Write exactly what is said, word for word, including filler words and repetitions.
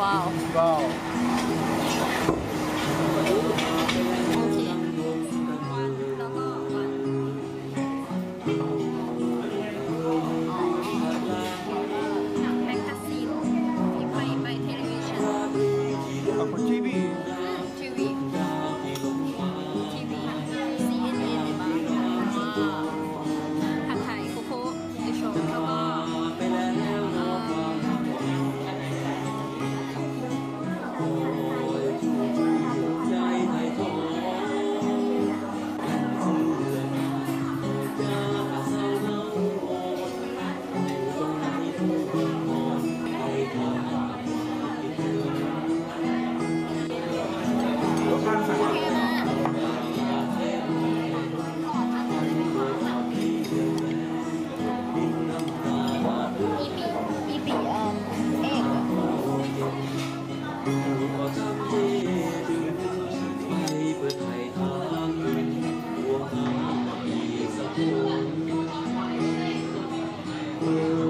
ว้าวว้าวโอเควันแล้วก็วันหนังแมกกาซีนที่ไปไปเทเลวิชันขอบคุณทีวีทีวีทีวี ซี เอ็น เอ็น บ้างผัดไทยโคโค่เดชแล้วก็เ